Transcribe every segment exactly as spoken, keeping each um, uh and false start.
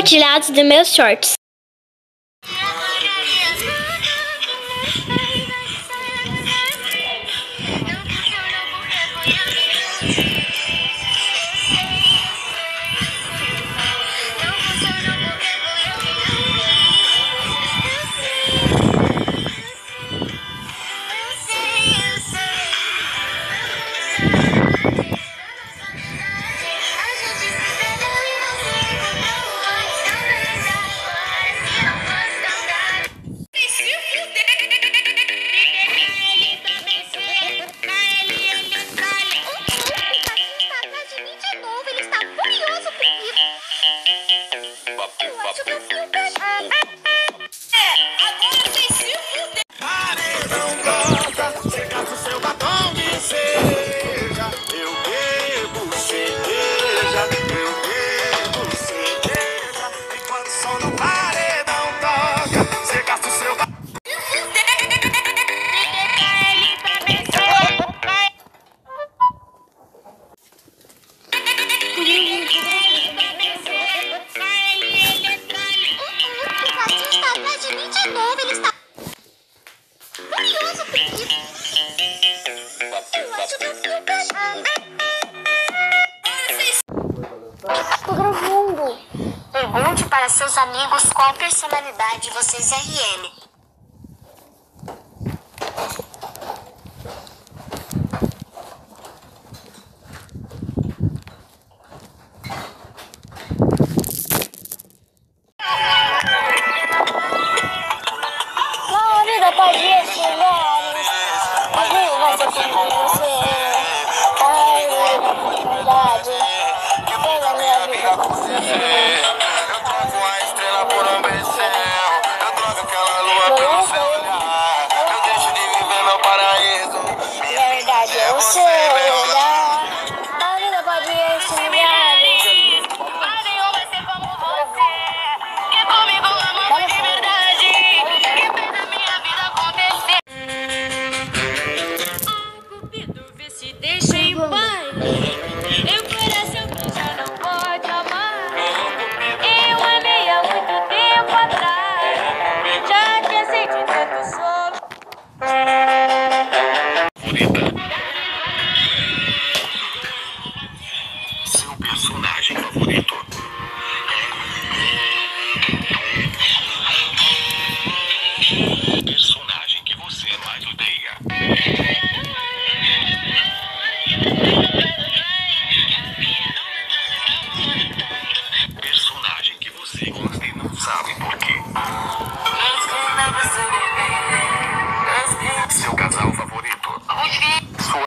compartilhados dos meus shorts. Tô gravando. Pergunte para seus amigos qual personalidade vocês R M. Na vida pode estiveres, mas vai ser como você. Ai, verdade. Pela minha vida com você. Eu troco a estrela por um beijão. Eu troco aquela lua pelo seu olhar. Eu deixo de viver meu paraíso. Minha verdade é o seu olhar. A vida pode estiveres. Mas nenhum vai ser como você. Que comigo ama de verdade. Que fez a minha vida acontecer. Ai, Cupido, vê se deixa em paz. Eu coração que já não pode amar. Eu amei há muito tempo atrás. Já te aceitei tanto solo. Seu personagem favorito. Personagem que você mais odeia. Personagem que você gosta e não sabe por quê. Seu casal favorito. Sua...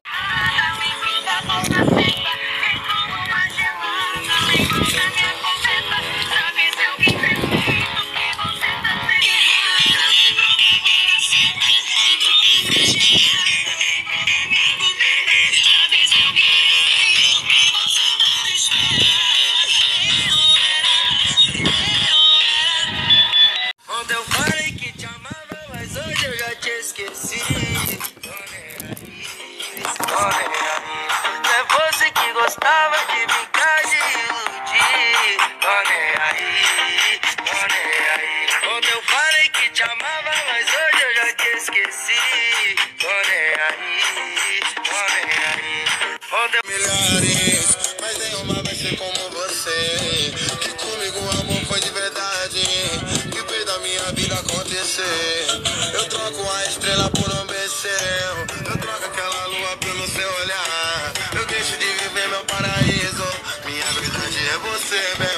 Ontem eu falei que te amava, mas hoje eu já te esqueci. Tô nem aí, tô nem aí. Não é você que gostava de brincar de iludir. Tô nem aí, tô nem aí. Ontem eu falei que te amava, mas hoje eu já te esqueci. Tô nem aí, tô nem aí. Ontem eu... Milhares, mas nenhuma vai ser como você. Que comigo o amor foi de verdade. Que fez da minha vida acontecer. Eu troco a estrela por um beijão. Eu troco aquela lua pelo seu olhar. Eu deixo de viver meu paraíso. Minha verdade é você, bem.